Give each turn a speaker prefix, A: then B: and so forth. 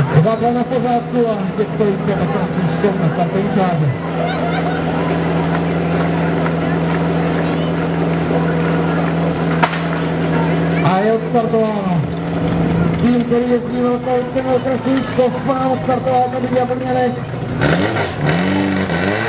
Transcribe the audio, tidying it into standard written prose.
A: Takhle na pořádku a těch stojící a takhle na svíčkou na startovní čáře. A je odstartováno. Tým, který jezdí velkou cenu okresu Škov, má odstartovat na Brněnech.